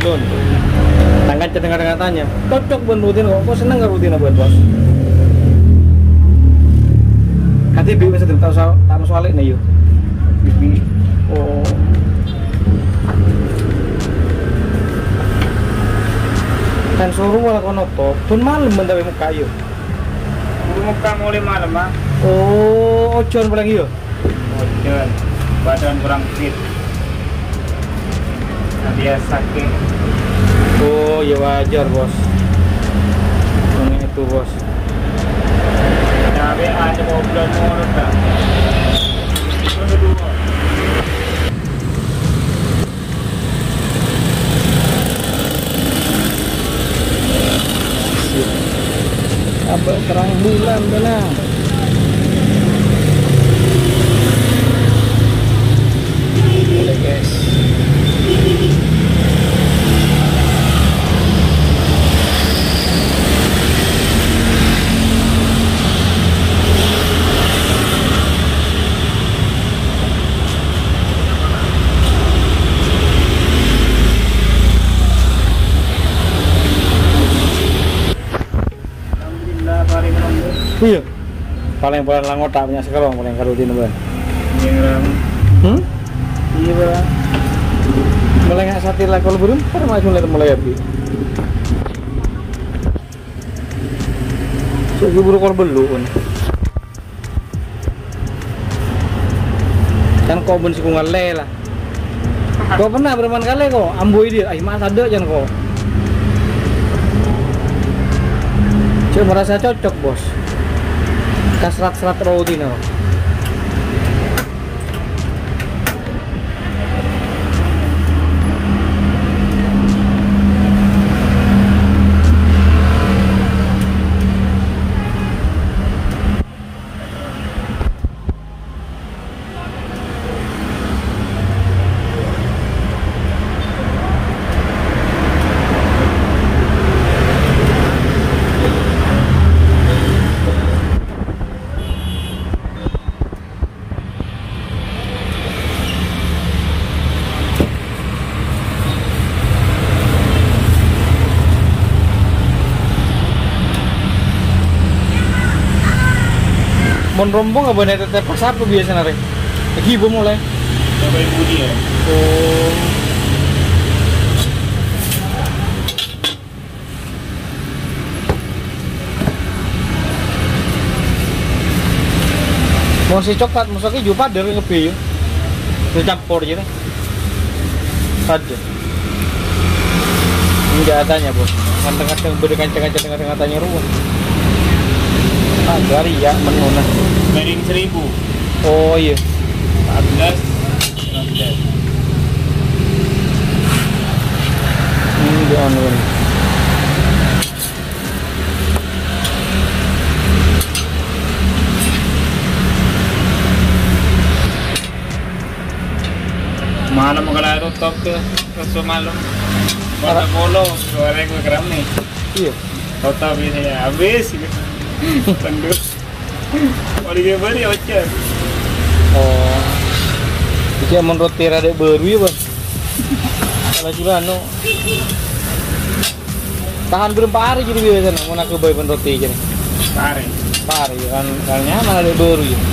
belum. Tangan dengar tanya, cocok buat rutin kok seneng nggak rutin buat bos? Nanti bibi bisa tahu soal ini yuk. Bibi, oh. Kan suruh malah kono top, pun malam mendawi muka yuk. Muka mulai malam mah. Oh, ojon paling yuk. Ojon, badan kurang fit. Nah, dia sakit. Oh, ya wajar bos. Ini itu bos. Tapi ada mobil murah tak? Kedua. Abang terang bulan benar. Boleh guys. Iya. Paling bulan langot tak punya sekarang paling karutin ban. Yang Iya bang. Mulai nggak satir lah kalau belum pernah mulai api. So buru kalau belum. Kan kau pun suka ngale lah. Kau pernah bermain kali kau? Amboi dia, mas ada jangan kau. Cuma merasa cocok bos. Kasrat-serat roti no. Mon rombong nggak boleh tetep pas apa biasa nare? Lagi ibu mulai. Sampai budi ya. Oh. Mau si coklat, masuknya juga pada ke piu. Dicampur aja nih. Ada. Enggak adanya bos. Nganteng-nganteng berdekan-nganteng tengah-tengah tanya ruang. Agar ya menu nah. Miring 1000. Oh iya. 14. 19. Di online. Malam kalau tutup ke malam. Pada polo, goreng gram nih. Iya. Tutup ini ya habis. Pendus. Oli beri ocet. Oh. Jadi menurut tira dek baru ya bang. Kalau juga anu tahan berapa hari jadi biasa mau nak kebayi pun roti jadi. Pare kan nyaman ada baru ya.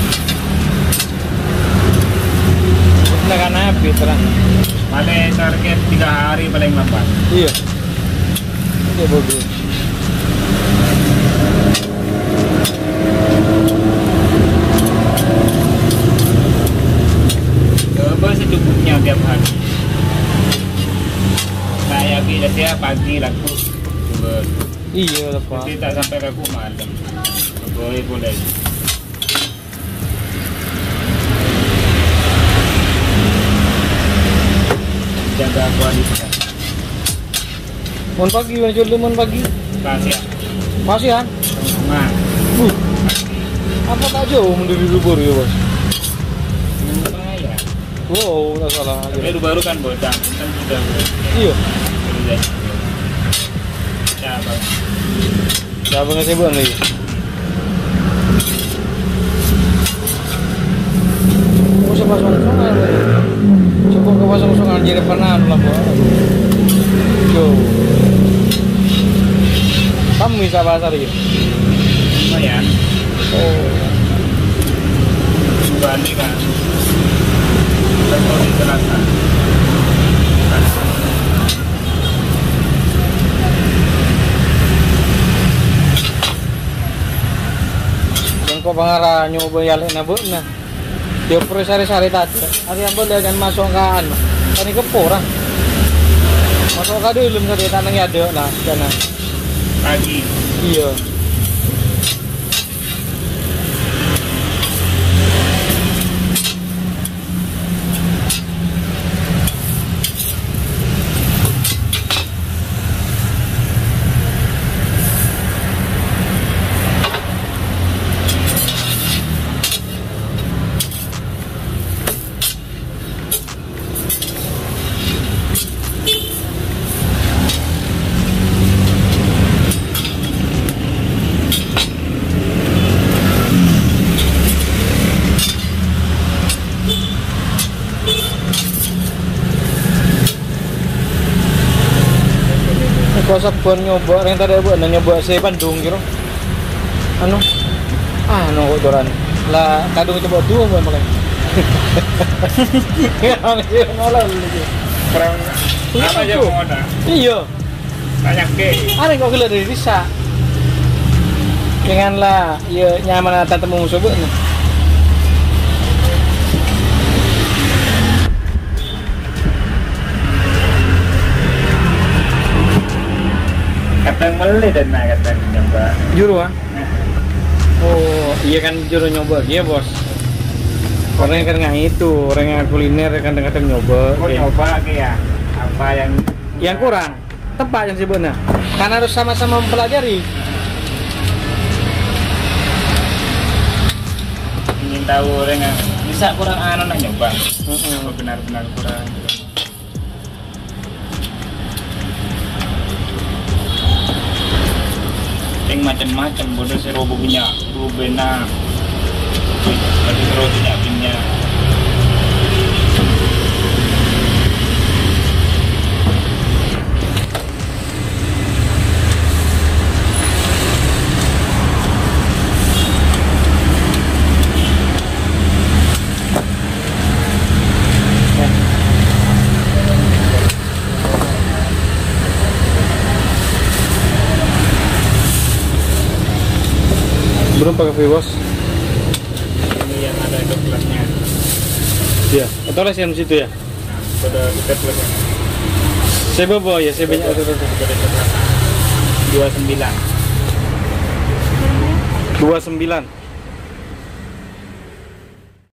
Sudah kan habis terang. Mana target 3 hari paling lambat. Iya. Ini bagus. Coba secukupnya tiap hari. Kayak biasa pagi laku. Iya lah pak. Nanti tak sampai laku malam. Boleh. Jaga kualitas. Mon pagi, mon pagi. Kasihan. Nah. Apa tak jauh mendiri lubur ya bos? Lumayan. Wow, nggak salah. Tapi baru kan bodang, kan sudah. Iya. Sudah. Ya bang. Ya bang saya buang lagi. Oh siapa song-songan? Cukup ke pasang-songan jadi pernah lah bos. Yo. Kamu bisa bahasa lagi? Lumayan. Oh. Bali kan. Kalau di selatan. Yang kau pengarah nyoba yalek na na. Dia perlu sari-sari tadi. Hari yang boleh kan masuk ke anu. Tadi ke porang. Masuk ke dulu nggak tanang ya ada lah sana. Pagi. Iya. Kau sabun nyoba yang tadi buat nyoba si Bandung kira. Anu kok doran lah kadung coba dua buat makan. Ya malah lagi. Kurang apa aja mau ada. Iya. Banyak ke. Ada kok gila dari desa. Kengan lah, ya nyaman tante mau coba nih. Katang meli dan nak katang nyoba. Juru ah? Oh iya kan juru nyoba, iya bos. Orang yang kan nggak itu, orang yang kuliner kan kadang-kadang nyoba. Kau nyoba ke ya? Apa yang kurang? Tepat yang sebenarnya. Karena harus sama-sama mempelajari. ingin tahu orang yang bisa kurang anu nak nyoba. Apa benar-benar kurang. Yang macam-macam bodoh serobo punya, rubena, ada serobo punya. Belum pakai Vivos? Ini yang ada kelasnya. Iya, atau les yang situ ya? Pada kita kelasnya. Saya bawa ya, saya banyak itu. 29. 29.